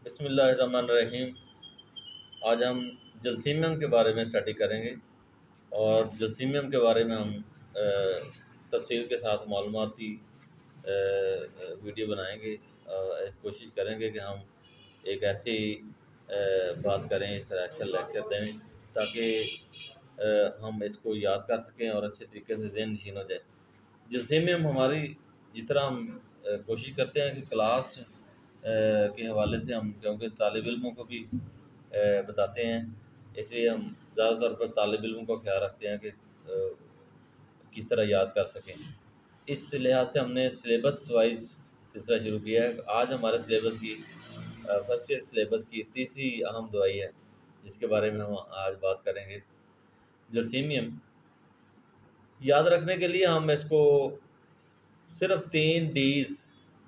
बिस्मिल्लाहिर्रहमानिर्रहीम। आज हम जलसीमियम के बारे में स्टडी करेंगे और जलसीमियम के बारे में हम तफसील के साथ मालूमाती वीडियो बनाएंगे। कोशिश करेंगे कि हम एक ऐसी बात करें, इस तरह अच्छा लेक्चर दें ताकि हम इसको याद कर सकें और अच्छे तरीके से ज़हन नशीन हो जाए। जलसीमियम हमारी जिस तरह हम कोशिश करते हैं कि क्लास के हवाले से हम, क्योंकि तालिब इल्मों को भी बताते हैं, इसलिए हम ज़्यादातर पर तालिब इल्मों का ख्याल रखते हैं कि किस तरह याद कर सकें। इस लिहाज से हमने सिलेबस वाइज सिलसिला शुरू किया है। आज हमारे सिलेबस की फर्स्ट ईयर सिलेबस की तीसरी अहम दवाई है जिसके बारे में हम आज बात करेंगे। जलसीमियम याद रखने के लिए हम इसको सिर्फ 3 डीज़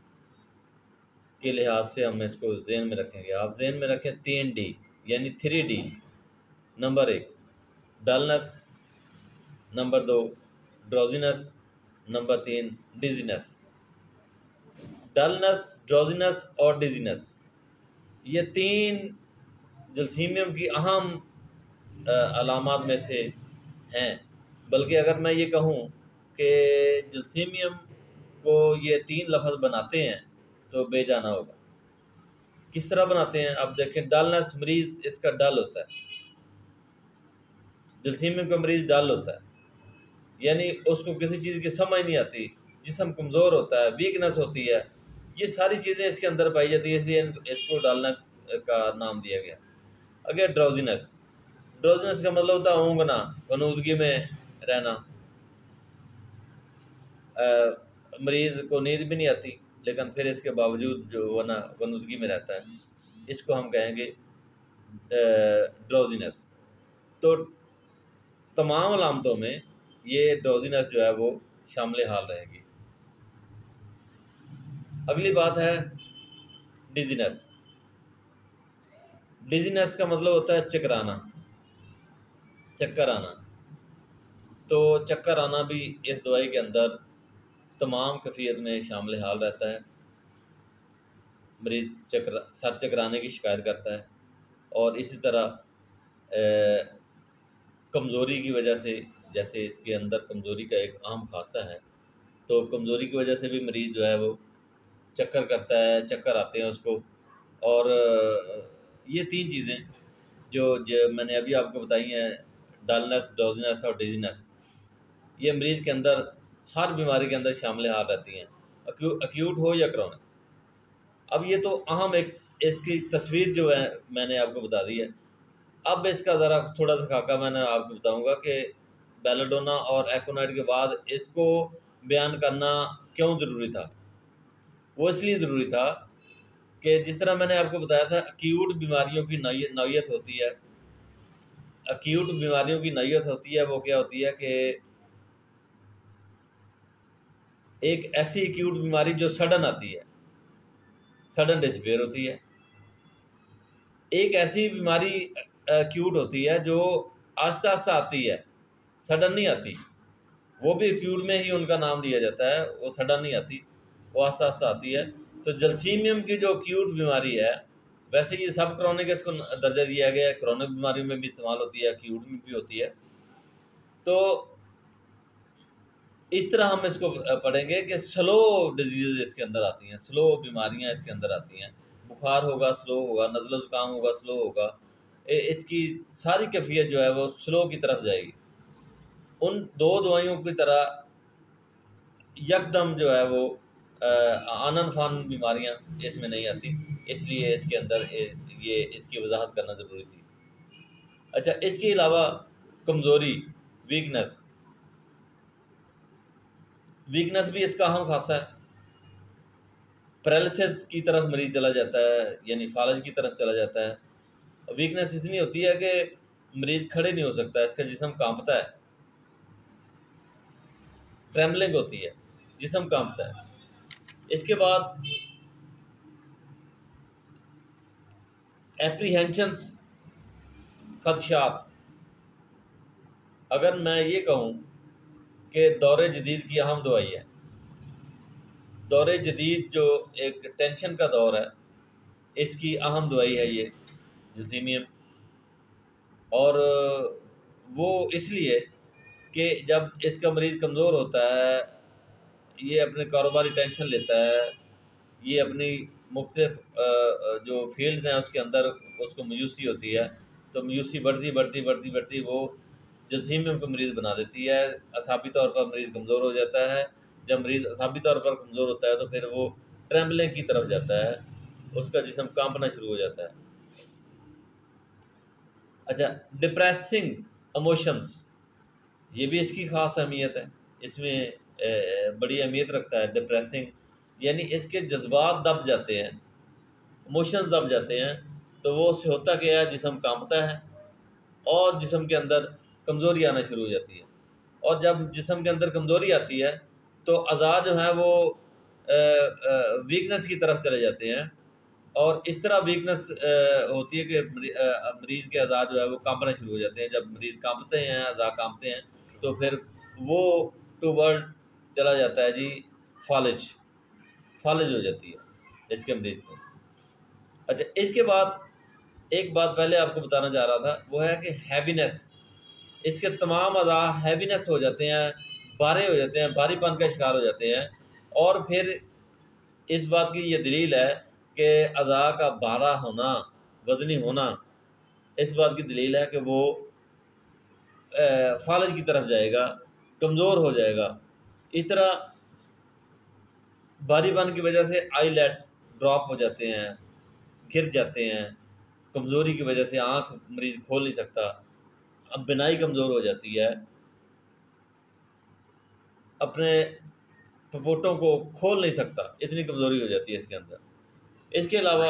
के लिहाज से हम इसको ज़हन में रखेंगे। आप ज़हन में रखें 3 डी यानी 3 D. Number 1 dullness, number 2 drowsiness, number 3 dizziness. Dullness, drowsiness और डिजीनेस ये 3 जलसीमियम की अहम अलामात में से हैं। बल्कि अगर मैं ये कहूँ कि जलसीमियम को ये 3 लफ्ज़ बनाते हैं तो बेजाना होगा। किस तरह बनाते हैं? अब देखें, डलनेस, मरीज़ इसका डल होता है, जलसीमियम का मरीज़ डल होता है, यानी उसको किसी चीज़ की समझ नहीं आती, जिस्म कमज़ोर होता है, वीकनेस होती है, ये सारी चीज़ें इसके अंदर पाई जाती है, इसलिए इसको डलनेस का नाम दिया गया। अगर ड्रोजीनेस, ड्रोजीनेस का मतलब होता है ऊँघना, गनूदगी में रहना। मरीज़ को नींद भी नहीं आती लेकिन फिर इसके बावजूद जो वो ना गनूदगी में रहता है, इसको हम कहेंगे ड्रोजीनेस। तो तमाम अलामतों में ये ड्रोजीनेस जो है वो शामिल हाल रहेगी। अगली बात है डिजीनेस। डिजीनेस का मतलब होता है चकराना, चक्कर आना। तो चक्कर आना भी इस दवाई के अंदर तमाम कैफियत में शामिल हाल रहता है। मरीज सर चकराने की शिकायत करता है और इसी तरह कमज़ोरी की वजह से, जैसे इसके अंदर कमज़ोरी का एक अहम खासा है, तो कमज़ोरी की वजह से भी मरीज़ जो है वो चक्कर करता है, चक्कर आते हैं उसको। और ये 3 चीज़ें जो मैंने अभी आपको बताई हैं, डलनेस, ड्रोजीनेस और डिजीनेस, ये मरीज़ के अंदर हर बीमारी के अंदर शामिल हाल रहती हैं, अक्यूट हो या क्रॉनिक। अब ये तो अहम एक इसकी तस्वीर जो है मैंने आपको बता दी है। अब इसका ज़रा थोड़ा सा खाका मैंने आपको बताऊंगा कि बेलाडोना और एकोनाइट के बाद इसको बयान करना क्यों ज़रूरी था। वो इसलिए ज़रूरी था कि जिस तरह मैंने आपको बताया था, अक्यूट बीमारियों की नौयत होती है। अक्यूट बीमारियों की नौयत होती है, वो क्या होती है कि एक ऐसी अक्यूट बीमारी जो सडन आती है, सडन डिसपेयर होती है। एक ऐसी बीमारी अक्यूट होती है जो आस्ता आस्ता आती है, सडन नहीं आती। वो भी अक्यूट में ही उनका नाम दिया जाता है, वो सडन नहीं आती, वो आस्ता आस्ता आती है। तो जलसीमियम की जो अक्यूट बीमारी है, वैसे ये सब क्रॉनिक इसको दर्जा दिया गया है, क्रॉनिक बीमारी में भी इस्तेमाल होती है, अक्यूट में भी होती है। तो इस तरह हम इसको पढ़ेंगे कि स्लो डिजीज़ इसके अंदर आती हैं, स्लो बीमारियां इसके अंदर आती हैं। बुखार होगा, स्लो होगा, नज़ला ज़ुकाम होगा, स्लो होगा। इसकी सारी कैफियत जो है वो स्लो की तरफ जाएगी। उन 2 दवाइयों की तरह यकदम जो है वो आनन फान बीमारियां इसमें नहीं आती, इसलिए इसके अंदर ये इसकी वजाहत करना ज़रूरी थी। अच्छा, इसके अलावा कमज़ोरी, वीकनेस, वीकनेस भी इसका अहम खासा है। पैरालिसिस की तरफ मरीज चला जाता है, यानी फालज की तरफ चला जाता है। वीकनेस इतनी होती है कि मरीज खड़े नहीं हो सकता, इसका जिस्म कांपता है, ट्रेमलिंग होती है, जिस्म कांपता है। इसके बाद एप्रीहेंशंस, खदशात। अगर मैं ये कहूँ कि दौरे जदीद की अहम दवाई है, दौरे जदीद जो एक टेंशन का दौर है, इसकी अहम दवाई है ये जसीमियम। और वो इसलिए कि जब इसका मरीज़ कमज़ोर होता है, ये अपने कारोबारी टेंशन लेता है, ये अपनी मुख्तलिफ जो फील्ड्स हैं उसके अंदर उसको मायूसी होती है, तो मायूसी बढ़ती बढ़ती बढ़ती बढ़ती वो जसीमियम को मरीज़ बना देती है। असाबी तौर पर मरीज़ कमज़ोर हो जाता है। जब मरीज़ असाबी तौर पर कमज़ोर होता है तो फिर वो ट्रेम्बलिंग की तरफ जाता है, उसका जिस्म कांपना शुरू हो जाता है। अच्छा, डिप्रेसिंग इमोशंस, ये भी इसकी ख़ास अहमियत है, इसमें बड़ी अहमियत रखता है। डिप्रेसिंग यानी इसके जज्बात दब जाते हैं, इमोशंस दब जाते हैं, तो वो उससे होता क्या है, जिस्म कांपता है और जिस्म के अंदर कमज़ोरी आना शुरू हो जाती है। और जब जिस्म के अंदर कमज़ोरी आती है तो अज़ा जो हैं वो वीकनेस की तरफ चले जाते हैं, और इस तरह वीकनेस होती है कि मरीज़ के अज़ा जो है वो कांपना शुरू हो जाते हैं। जब मरीज़ कांपते हैं, अज़ा कांपते हैं, तो फिर वो टूवर्ड चला जाता है जी फालिज, फालिज हो जाती है इसके मरीज़ को। अच्छा, इसके बाद एक बात पहले आपको बताना चाह रहा था, वो है कि हैवीनेस, इसके तमाम अज़ा हैवीनेस हो जाते हैं, भारे हो जाते हैं, भारीपन का शिकार हो जाते हैं। और फिर इस बात की ये दलील है कि अज़ा का भारा होना, वज़नी होना, इस बात की दलील है कि वो फालिज की तरफ जाएगा, कमज़ोर हो जाएगा। इस तरह भारीपन की वजह से आईलेट्स ड्रॉप हो जाते हैं, गिर जाते हैं। कमज़ोरी की वजह से आँख मरीज़ खोल नहीं सकता, अब बिनाई कमज़ोर हो जाती है, अपने पपोटों को खोल नहीं सकता, इतनी कमज़ोरी हो जाती है इसके अंदर। इसके अलावा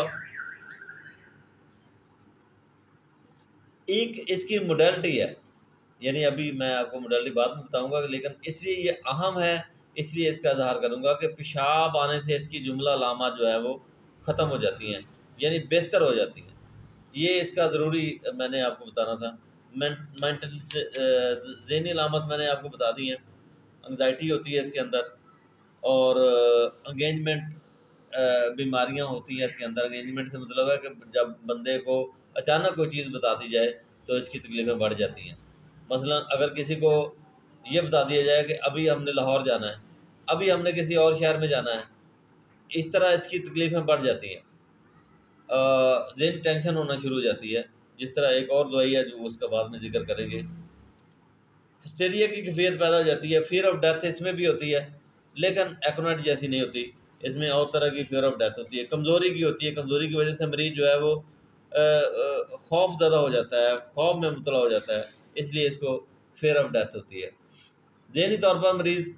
एक इसकी मोडेलिटी है, यानी अभी मैं आपको मोडेलिटी बाद में बताऊंगा, लेकिन इसलिए ये अहम है, इसलिए इसका इजहार करूंगा कि पेशाब आने से इसकी जुमला लामा जो है वो ख़त्म हो जाती हैं, यानी बेहतर हो जाती हैं। ये इसका ज़रूरी मैंने आपको बताना था। मेंटल ज़हनी अलामत मैंने आपको बता दी हैं। एंग्जाइटी होती है इसके अंदर, और एंगेजमेंट बीमारियां होती हैं इसके अंदर। एंगेजमेंट से मतलब है कि जब बंदे को अचानक कोई चीज़ बता दी जाए तो इसकी तकलीफ़ें बढ़ जाती हैं। मसलन अगर किसी को ये बता दिया जाए कि अभी हमने लाहौर जाना है, अभी हमने किसी और शहर में जाना है, इस तरह इसकी तकलीफ़ें बढ़ जाती हैं, ज़हनी टेंशन होना शुरू हो जाती है। जिस तरह एक और दवाई है जो उसका बाद में जिक्र करेंगे, हिस्टेरिया की कैफियत पैदा हो जाती है। फियर ऑफ डेथ इसमें भी होती है, लेकिन एक्रोनाइट जैसी नहीं होती, इसमें और तरह की फियर ऑफ डेथ होती है, कमज़ोरी की होती है। कमज़ोरी की वजह से मरीज़ जो है वो खौफ ज़्यादा हो जाता है, खौफ में मुबतला हो जाता है, इसलिए इसको फियर ऑफ डेथ होती है। ज़हनी तौर पर मरीज़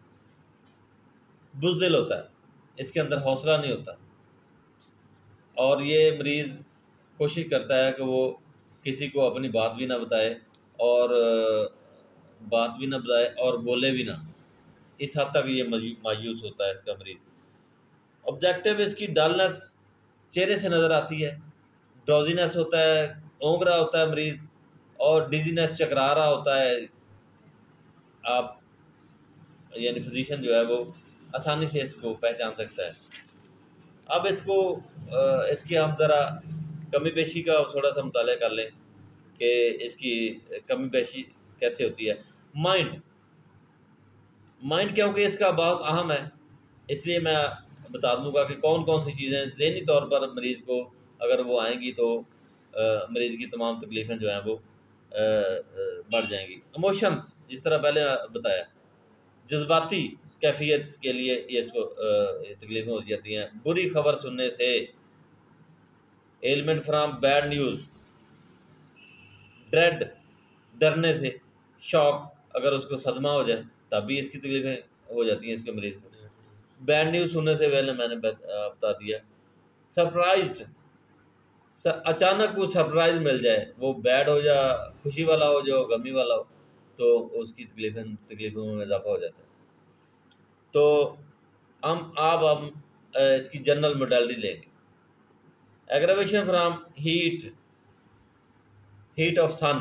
बुज़दिल होता है, इसके अंदर हौसला नहीं होता, और ये मरीज़ कोशिश करता है कि वो किसी को अपनी बात भी ना बताए, और बात भी ना बताए और बोले भी ना, इस हद तक ये मायूस होता है इसका मरीज़। ऑब्जेक्टिव इसकी डलनेस चेहरे से नज़र आती है, ड्राउजीनेस होता है, ऊँग रहा होता है मरीज़, और डिजीनेस, चकरा रहा होता है। आप यानी फिजिशियन जो है वो आसानी से इसको पहचान सकता है। अब इसको इसकी हम ज़रा कमी पेशी का थोड़ा सा मुताला कर लें कि इसकी कमी पेशी कैसे होती है। माइंड, माइंड क्योंकि इसका बहुत अहम है, इसलिए मैं बता दूंगा कि कौन कौन सी चीज़ें ज़हनी तौर पर मरीज़ को अगर वो आएंगी तो मरीज़ की तमाम तकलीफ़ें जो हैं वो बढ़ जाएंगी। इमोशंस, जिस तरह पहले बताया, जज्बाती कैफियत के लिए ये इसको तकलीफ़ें हो जाती हैं। बुरी खबर सुनने से, element from bad news, dread, डरने से, शॉक, अगर उसको सदमा हो जाए तब भी इसकी तकलीफ़ें हो जाती हैं इसके मरीज़ को। बैड न्यूज़ सुनने से पहले मैंने बता दिया। सरप्राइज्ड, अचानक कुछ सरप्राइज मिल जाए, वो बैड हो या खुशी वाला हो, जो गमी वाला हो, तो उसकी तकलीफ़ों में इजाफा हो जाता है। तो हम इसकी जनरल मोडेलिटी लेंगे। Aggravation from heat, heat of sun,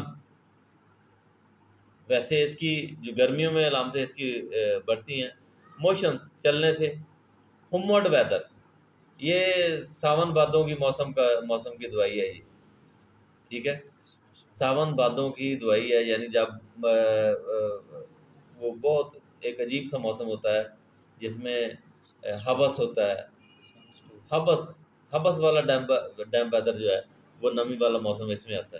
वैसे इसकी जो गर्मियों में अलामतें इसकी बढ़ती हैं। मोशंस, चलने से। हुमर्ड वेदर, ये सावन भादों की मौसम की दवाई है ये, ठीक है। सावन भादों की दवाई है, यानी जब वो बहुत एक अजीब सा मौसम होता है जिसमें हवस होता है, हबस हबस वाला डैम वेदर जो है, वो नमी वाला मौसम इसमें आता है।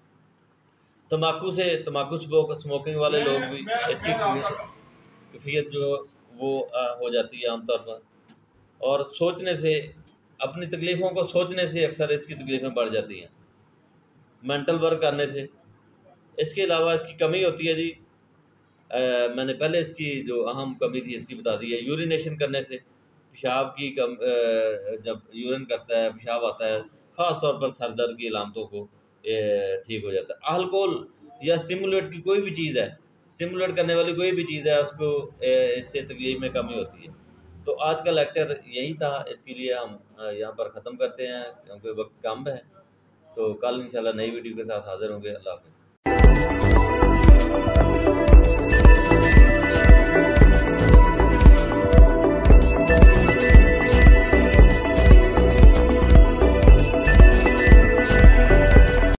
तम्बाकू स्मोकिंग वाले लोग भी इसकी कैफियत जो वो हो जाती है आमतौर पर, और सोचने से, अपनी तकलीफ़ों को सोचने से अक्सर इसकी तकलीफ़ें बढ़ जाती हैं, मेंटल वर्क करने से। इसके अलावा इसकी कमी होती है जी, मैंने पहले इसकी जो अहम कमी थी इसकी बता दी है, यूरिनेशन करने से, पेशाब की जब यूरिन करता है, पेशाब आता है, ख़ास तौर पर सर दर्द की अलामतों को ठीक हो जाता है। अल्कोहल या स्टिमुलेट की कोई भी चीज़ है, स्टिमुलेट करने वाली कोई भी चीज़ है, उसको इससे तकलीफ में कमी होती है। तो आज का लेक्चर यही था, इसके लिए हम यहाँ पर ख़त्म करते हैं क्योंकि वक्त कम है। तो कल इंशाल्लाह नई वीडियो के साथ हाज़िर होंगे। अल्लाह हाफ़िज़।